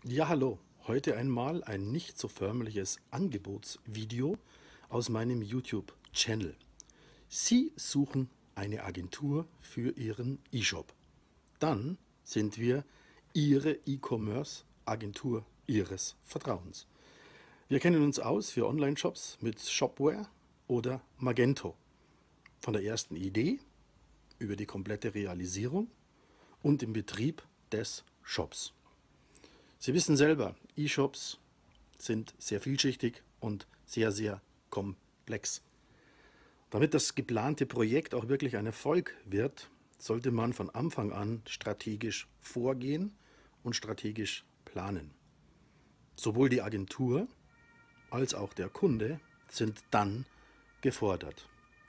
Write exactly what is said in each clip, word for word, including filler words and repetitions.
Ja, hallo. Heute einmal ein nicht so förmliches Angebotsvideo aus meinem YouTube-Channel. Sie suchen eine Agentur für Ihren E-Shop. Dann sind wir Ihre E-Commerce-Agentur Ihres Vertrauens. Wir kennen uns aus für Online-Shops mit Shopware oder Magento. Von der ersten Idee über die komplette Realisierung und den Betrieb des Shops. Sie wissen selber, E-Shops sind sehr vielschichtig und sehr, sehr komplex. Damit das geplante Projekt auch wirklich ein Erfolg wird, sollte man von Anfang an strategisch vorgehen und strategisch planen. Sowohl die Agentur als auch der Kunde sind dann gefordert.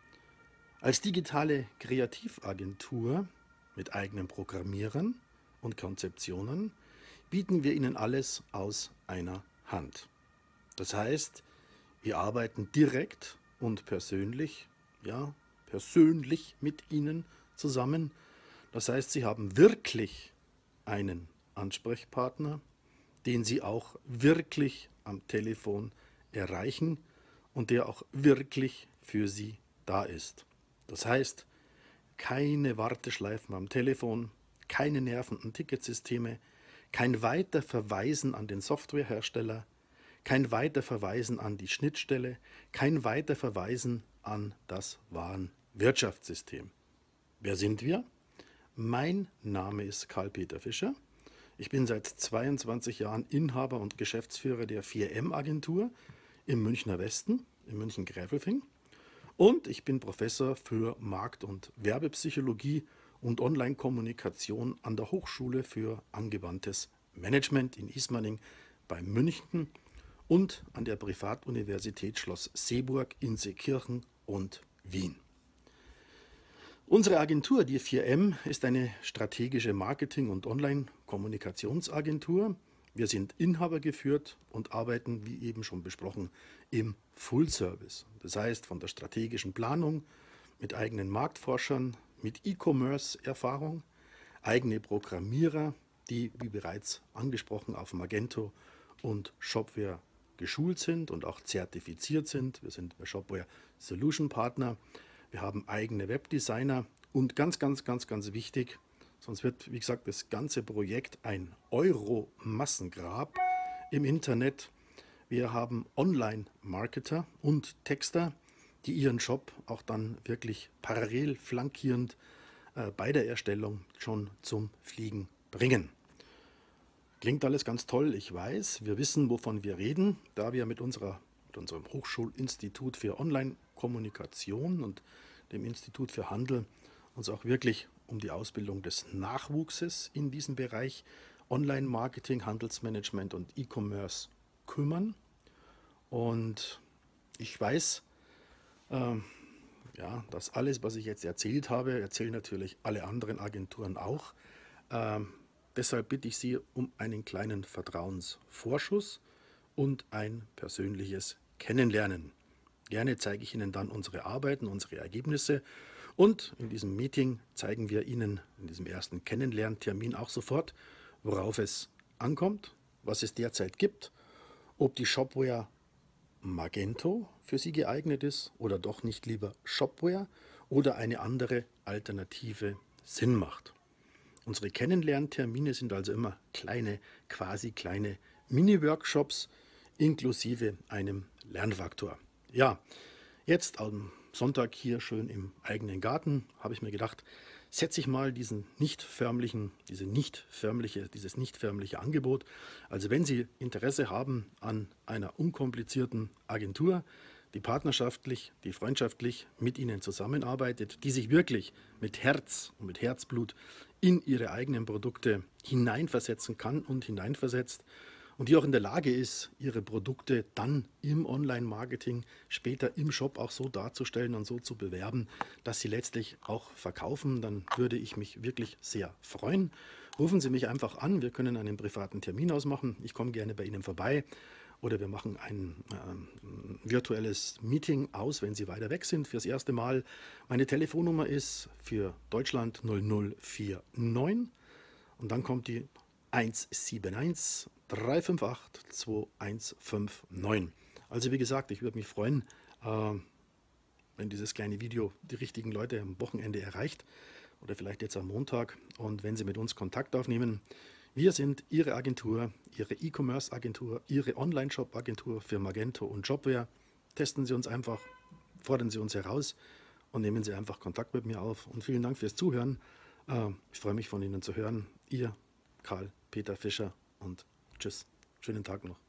Als digitale Kreativagentur mit eigenen Programmierern und Konzeptionen bieten wir Ihnen alles aus einer Hand. Das heißt, wir arbeiten direkt und persönlich, ja, persönlich mit Ihnen zusammen. Das heißt, Sie haben wirklich einen Ansprechpartner, den Sie auch wirklich am Telefon erreichen und der auch wirklich für Sie da ist. Das heißt, keine Warteschleifen am Telefon, keine nervenden Ticketsysteme, kein Weiterverweisen an den Softwarehersteller, kein Weiterverweisen an die Schnittstelle, kein Weiterverweisen an das Warenwirtschaftssystem. Wer sind wir? Mein Name ist Karl-Peter Fischer. Ich bin seit zweiundzwanzig Jahren Inhaber und Geschäftsführer der vier M Agentur im Münchner Westen, in München-Gräfelfing. Und ich bin Professor für Markt- und Werbepsychologie und Online-Kommunikation an der Hochschule für angewandtes Management in Ismaning bei München und an der Privatuniversität Schloss Seeburg in Seekirchen und Wien. Unsere Agentur, die vier M, ist eine strategische Marketing- und Online-Kommunikationsagentur. Wir sind inhabergeführt und arbeiten, wie eben schon besprochen, im Full-Service. Das heißt, von der strategischen Planung mit eigenen Marktforschern, mit E-Commerce-Erfahrung, eigene Programmierer, die, wie bereits angesprochen, auf Magento und Shopware geschult sind und auch zertifiziert sind. Wir sind bei Shopware Solution Partner. Wir haben eigene Webdesigner und ganz, ganz, ganz, ganz wichtig, sonst wird, wie gesagt, das ganze Projekt ein Euro-Massengrab im Internet. Wir haben Online-Marketer und Texter, die ihren Shop auch dann wirklich parallel flankierend äh, bei der Erstellung schon zum Fliegen bringen. Klingt alles ganz toll, ich weiß. Wir wissen, wovon wir reden, da wir mit, unserer, mit unserem Hochschulinstitut für Online-Kommunikation und dem Institut für Handel uns auch wirklich um die Ausbildung des Nachwuchses in diesem Bereich Online-Marketing, Handelsmanagement und E-Commerce kümmern. Und ich weiß, ähm, ja, das alles, was ich jetzt erzählt habe, erzählen natürlich alle anderen Agenturen auch. Ähm, deshalb bitte ich Sie um einen kleinen Vertrauensvorschuss und ein persönliches Kennenlernen. Gerne zeige ich Ihnen dann unsere Arbeiten, unsere Ergebnisse und in diesem Meeting zeigen wir Ihnen in diesem ersten Kennenlerntermin auch sofort, worauf es ankommt, was es derzeit gibt, ob die Shopware Magento für Sie geeignet ist oder doch nicht lieber Shopware oder eine andere Alternative Sinn macht. Unsere Kennenlerntermine sind also immer kleine, quasi kleine Mini-Workshops inklusive einem Lernfaktor. Ja, jetzt am Sonntag hier schön im eigenen Garten habe ich mir gedacht, setze ich mal diesen nicht förmlichen, diese nicht förmliche, dieses nicht förmliche Angebot. Also wenn Sie Interesse haben an einer unkomplizierten Agentur, die partnerschaftlich, die freundschaftlich mit Ihnen zusammenarbeitet, die sich wirklich mit Herz und mit Herzblut in Ihre eigenen Produkte hineinversetzen kann und hineinversetzt und die auch in der Lage ist, ihre Produkte dann im Online-Marketing, später im Shop auch so darzustellen und so zu bewerben, dass sie letztlich auch verkaufen, dann würde ich mich wirklich sehr freuen. Rufen Sie mich einfach an, wir können einen privaten Termin ausmachen. Ich komme gerne bei Ihnen vorbei oder wir machen ein äh, virtuelles Meeting aus, wenn Sie weiter weg sind fürs erste Mal. Meine Telefonnummer ist für Deutschland null null vier neun und dann kommt die eins sieben eins, drei fünf acht, zwei eins fünf neun. Also wie gesagt, ich würde mich freuen, äh, wenn dieses kleine Video die richtigen Leute am Wochenende erreicht oder vielleicht jetzt am Montag und wenn Sie mit uns Kontakt aufnehmen. Wir sind Ihre Agentur, Ihre E-Commerce-Agentur, Ihre Online-Shop-Agentur für Magento und Jobware. Testen Sie uns einfach, fordern Sie uns heraus und nehmen Sie einfach Kontakt mit mir auf. Und vielen Dank fürs Zuhören. Äh, ich freue mich von Ihnen zu hören. Ihr Karl-Peter Fischer und tschüss. Schönen Tag noch.